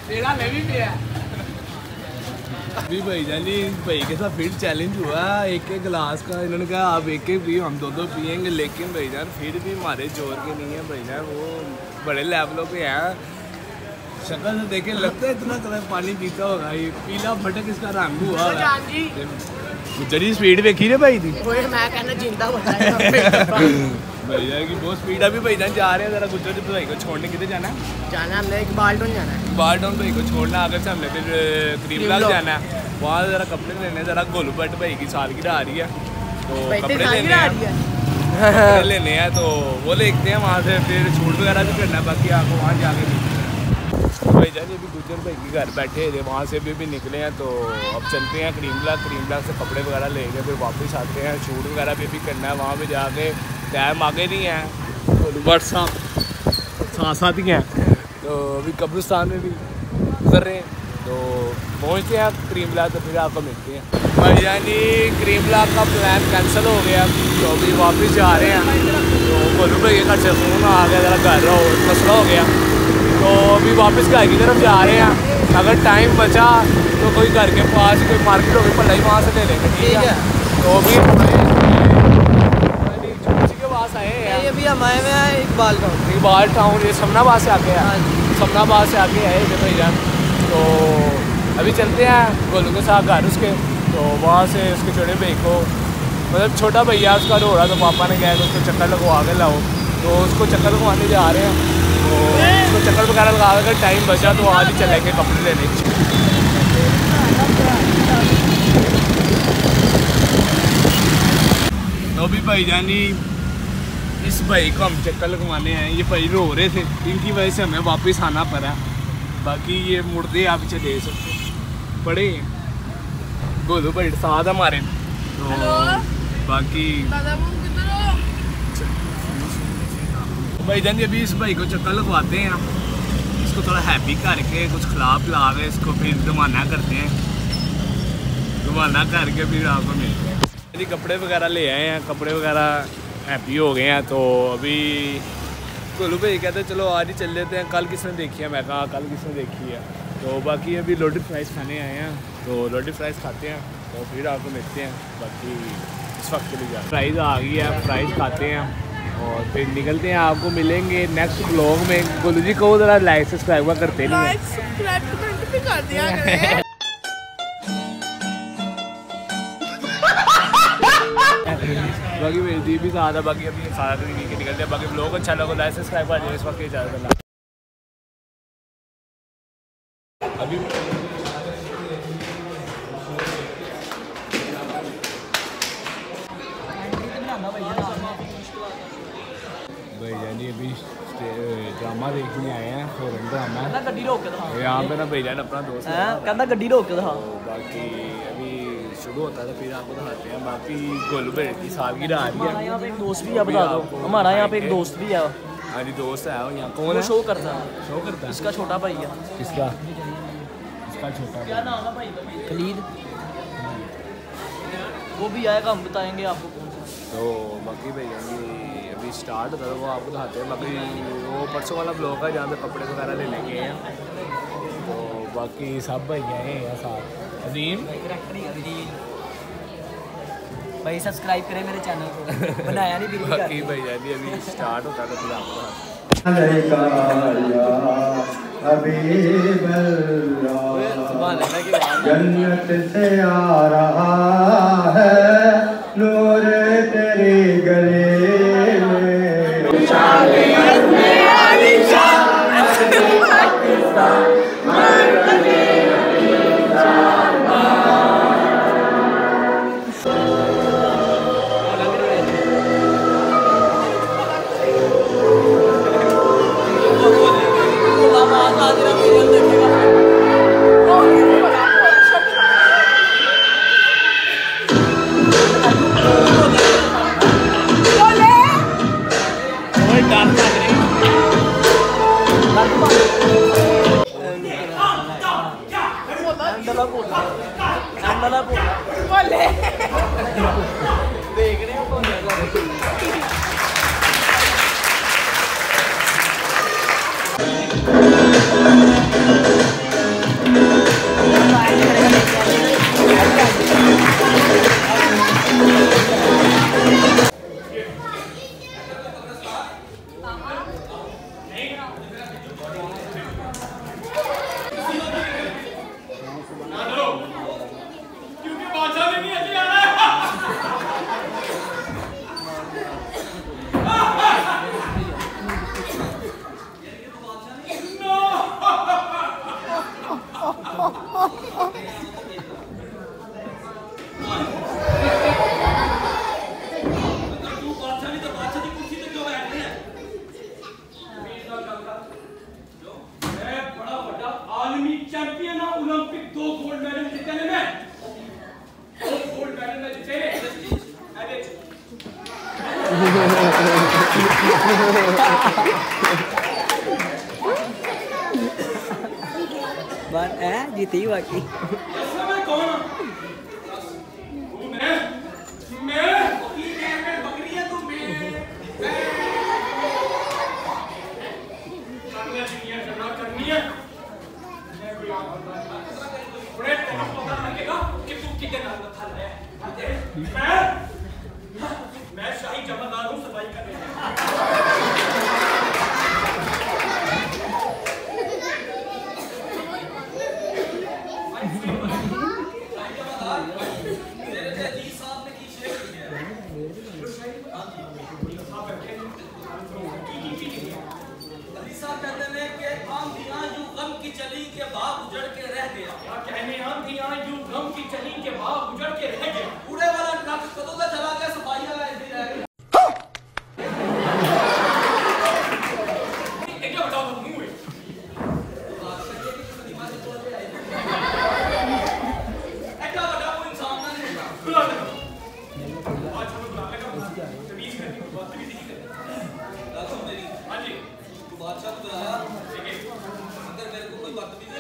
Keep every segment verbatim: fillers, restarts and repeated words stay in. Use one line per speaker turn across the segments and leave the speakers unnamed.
तेरा नहीं भी है अभी भाई जानी भाई के साथ फिर चैलेंज हुआ एक एक गिलास का। इन्होंने कहा आप एक एक पिए हम दो दो पियेंगे, लेकिन भाई जान फिर भी हमारे जोर के नहीं है भाई जान, वो बड़े लेवलों पे हैं। शक्ल से देखे लगता है इतना कलर पानी पीता होगा। ये पीला फटक इसका रंग हुआ जरी स्पीड देखी रे भाई थी मैं कहना जिंदा भैया की बहुत स्पीड। अभी भाई जान जा रहे हैं जरा गुजर भाई को छोड़ने, किधर जाना है? जाना हमने एक बालटोन जाना है, बालटोन भाई को छोड़ना। आगे से हमने फिर क्रीमलाल जाना है, वहाँ जरा कपड़े लेने, जरा गोलू भट्ट भाई की सालगिरह आ रही है तो कपड़े लेने हैं कपड़े लेने हैं तो वो देखते हैं वहाँ से, फिर छूट वगैरह भी करना है। बाकी आपको वहाँ जाके भाई जान अभी गुजर भाई के घर बैठे थे, वहाँ से भी, भी निकले हैं तो अब चलते हैं क्रीमलाल। क्रीमलाल से कपड़े वगैरह लेके फिर वापस आते हैं, शूट वगैरह भी, भी करना है वहाँ पे जाके। टाइम आगे नहीं है, व्हाट्सअप साथ साथ ही हैं तो अभी कब्रिस्तान में भी गुजर रहे हैं तो पहुँचते हैं क्रीमलाल तो फिर आपको मिलते हैं। भाई यानी क्रीमलाल का प्लान कैंसिल हो गया तो अभी वापस जा रहे हैं। तो गोलू भाई के घर से फोन आ गया, जरा घर रहो मसला हो गया तो अभी वापस घर की तरफ जा रहे हैं। अगर टाइम बचा तो कोई घर के पास कोई मार्केट होगी पढ़ाई वहाँ से ले लेंगे, ठीक है? तो अभी आए हैं अभी हम आए हुए हैं इकबाल टाउन। इकबाल टाउन ये समनाबाद से आके है, समनाबाद से आके आए थे भैया। तो अभी चलते हैं गोलू के साथ घर उसके, तो वहाँ से उसके छोटे भाई को मतलब छोटा भैया उसका रो रहा तो पापा ने कहा कि उसको चक्कर लगवा के लाओ, तो उसको चक्कर लगवाने जा रहे हैं। तो उसको चक्कर वगैरह लगा अगर टाइम बचा तो आज ही चलेंगे कपड़े लेने। तो अभी भाई जानी इस भाई को हम चक्कर लगवाने हैं, ये भाई रो रहे थे, इनकी वजह से हमें वापस आना पड़ा। बाकी ये मुर्दे आप पीछे दे सकते बड़े गोलू भाई साथ हमारे। तो बाकी भाई जान अभी इस भाई को चक्कर लगवाते हैं, इसको थोड़ा हैप्पी करके कुछ खिला पिला के इसको फिर रवाना करते हैं। रवाना करके फिर आपको मिलते हैं। यदि कपड़े वगैरह ले आए हैं, कपड़े वगैरह हैप्पी हो गए हैं तो अभी गोलू भाई कहते हैं चलो आज ही चल लेते हैं। कल किसने देखी है? मैं कहा कल किसने देखी है। तो बाकी अभी लोडेड फ्राइज़ खाने आए हैं तो लोडेड फ्राइज़ खाते हैं तो फिर आपको मिलते हैं। बाकी इस वक्त के लिए फ्राइज़ आ गई है, फ्राइज़ खाते हैं और फिर निकलते हैं। आपको मिलेंगे नेक्स्ट ब्लॉग में। गोलू जी को ज़रा लाइक सब्सक्राइब करते नहीं है। बाकी मेरी दी भी साथ है, बाकी अभी सारा दिन निकलते हैं। बाकी ब्लॉग अच्छा लगा लाइक सब्सक्राइब कर इस वक्त ज़्यादा अभी भाई यानी अभी ड्रामा देखने आए हैं, फॉरेन ड्रामा यहाँ पे ना भाई जान अपना दोस्त कहना गड्डी रोक के। बाकी अभी शुरू होता है तो फिर आपको दिखाते हैं। बाकी गोलू भाई की सालगिरह आ रही है। यहाँ पे एक दोस्त भी है, बता दो हमारा यहाँ पे एक दोस्त भी है। हाँ जी दोस्त है, यहाँ कौन है? शो करता है, शो करता है इसका छोटा भाई है। किसका? इसका छोटा क्या नाम है भाई? खलीद। वो भी आएगा, हम बताएंगे आपको कौन सा। तो बाकी भाई अभी अभी स्टार्ट होता है वो आपको दिखाते हैं। बाकी वो परसों वाला ब्लॉग है जहाँ पे कपड़े वगैरह ले लेंगे हैं। तो बाकी सब भाई आए हैं साथ। अजीम भाई सब्सक्राइब करें मेरे चैनल को, बनाया नहीं बिल्कुल। बाकी भाई अभी अभी स्टार्ट होता है तो फिर आपको
जन्नत से आ रहा है नूर तेरी गली में।
देख रहे हो कौन
बार है जीती बाकी
मैं शाही जमादार हूँ सफाई करने चली के बाग उजड़ के रह गया क्या कहने आंधियां यूं गम की चली के बाग उजड़ के रह गया उड़े वाला ट्रक कदों का चला गया सफाई वाला ऐसे ही रह गया एक क्या बताओ मुंह है एक क्या बताओ वो इंसान ना नहीं बुला ले आज हम बुला लेगा तमीज करनी बात भी नहीं करनी दादा मेरी हां जी तू बादशाह को बुलाया ठीक है अंदर मेरे को कोई बात नहीं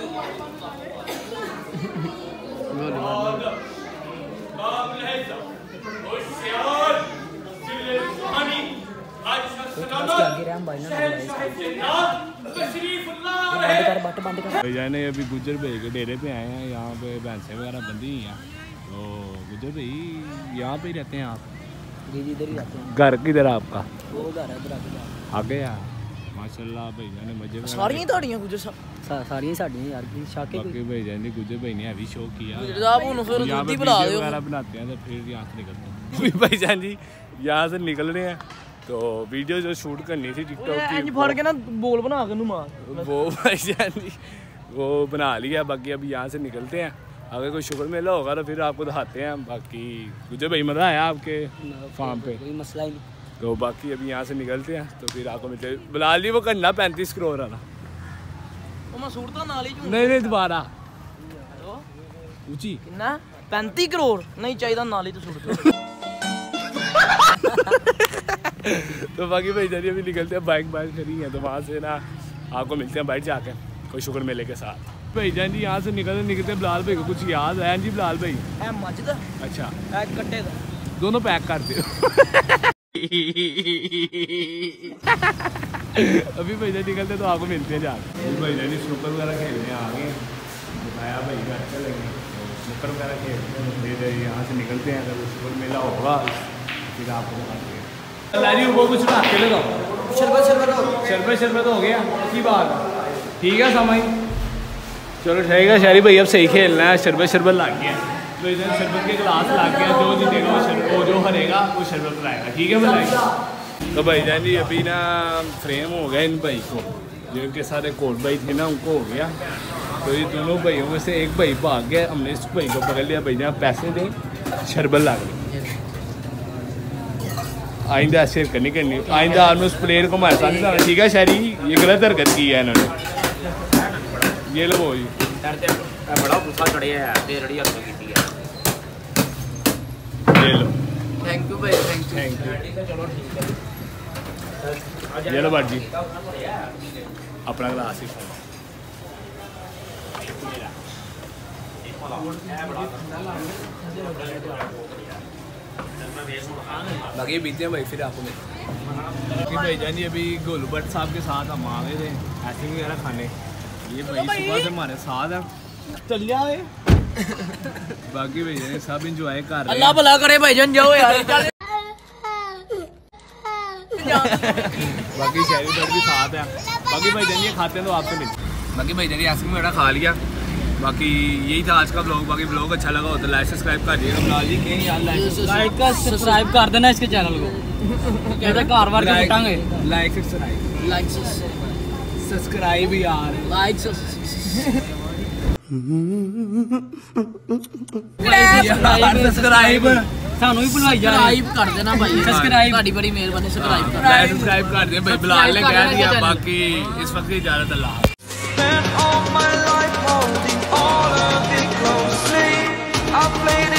जाने अभी गुजर भाई के डेरे पे आए हैं, यहाँ पे भैंसें वगैरह बंधी हुई हैं। तो गुजर भाई यहाँ पे ही रहते हैं आप?
जी जी इधर ही रहते हैं।
घर किधर है आपका?
वो घर है इधर
आगे यार माशाल्लाह भाई जाने मजे
सारियां ਤੁਹਾਡੀਆਂ ਗੁਜਰ ਸਾਰੀਆਂ ਸਾਡੀਆਂ यार की शाके
बाकी भाई जाने गुजर भाई ने अभी शो किया
गुजर साहब उन्होंने फिर दूध ही बुला दो
वगैरह बनाते हैं तो फिर यहाँ से निकलते हैं भाई जान जी यहाँ से निकल रहे हैं। तो वीडियो जो शूट करनी थी टिकटॉक की
फड़ के ना बोल बना के मार
वो भाई जान जी वो बना लिया। बाकी अभी यहाँ से निकलते हैं, अगर कोई शुगर मेला होगा तो फिर आपको दिखाते हैं। बाकी गुजर भाई मज़ा आया आपके फार्म पे?
कोई मसला ही नहीं।
तो बाकी अभी यहाँ से निकलते हैं तो फिर आपको मिलते बुला ली वो करना पैंतीस करोड़ वाला नहीं नहीं दोबारा ऊंची
कितना पैंती करोड़ नहीं चाहिए नाली तो सुट
तो बाकी भाई जरिए अभी निकलते हैं, बाइक बाइक खड़ी है तो वहाँ से ना आपको मिलते हैं बाइक जाके कोई शुगर मेले के साथ। भाई जान जी यहाँ से निकलते निकलते बिलाल भाई को कुछ याद है जी? बिलाल भाई अच्छा
कट्टे
दोनों पैक कर दो अभी भाई जान निकलते तो आपको मिलते हैं जाके। भाई जान स्नूकर वगैरह खेलने आ गए, बताया भाई का अच्छा लगे तो स्नूकर वगैरह खेलते हैं। फिर यहाँ से निकलते हैं, अगर शुगर मेला होगा फिर आपको बताते हैं। लारी वो कुछ के लगाओ
शरबत शरबत
शरबत शरबत हो गया की बात ठीक है समय चलो ठीक है। शहरी भाई अब सही खेलना है, शरबत शरबत लग गया तो इधर शरबत के गिलास लग गया, जो जीतेगा वो शरबत वो जो हरेगा वो शरबत लाएगा ठीक है भाई। तो भाई जान जी अभी ना फ्रेम हो गया इन भाई को, जिनके सारे कोट भाई थे ना उनको हो गया। तो ये दोनों भाइयों में से एक भाई भाग गया, हमने इस भाई को पकड़ लिया। भाई जहाँ पैसे दें शरबत ला गई, आइंदा ऐसे करनी करनी आइंदा आपने उस प्लेयर को मार साथ नहीं ठीक है। शहरी ये गलत हरकत की है इन्होंने, ये लो जी
बड़ा गुस्सा चढ़िया है तेरी हरकत की है।
ये लो
थैंक यू भाई थैंक यू
थैंक यू
चलो ठीक है।
ये लो बात जी अपना गिलास ही बाकी बीते हैं भाई फिर आपको मिलते भाई जान जी अभी गोलू भट्ट साहब के साथ हम आ गए थे आइसक्रीम वगैरह खाने। ये भाई सुबह से हमारे साथ है
चलिया
बाकी भाई जान सब इंजॉय कर रहे हैं।
अल्लाह भला करे भाईजान जाओ यार
बाकी शहरी भट्ट भी साथ है। बाकी भाई जान ये खाते हैं तो आपसे मिलते। बाकी भाई जान आइसक्रीम वगैरह खा लिया। बाकी यही था आज का ब्लॉग। बाकी ब्लॉग अच्छा लगा हो तो लाइक सब्सक्राइब कर दिएगा। बिलाल जी कहीं यार
लाइक का सब्सक्राइब कर देना इसके चैनल को कहते कार बार कटांगे
लाइक सब्सक्राइब
लाइक
सब्सक्राइब यार
लाइक
सब्सक्राइब
सानू भी बुलाई जा सब्सक्राइब कर देना भाई सब्सक्राइब ਤੁਹਾਡੀ बड़ी मेहरबानी सब्सक्राइब कर
लाइक सब्सक्राइब कर दिया भाई। बिलाल ने कह दिया। बाकी इस वक्त की इजाजत अल्लाह।
Spent all my life holding all of it closely. I played it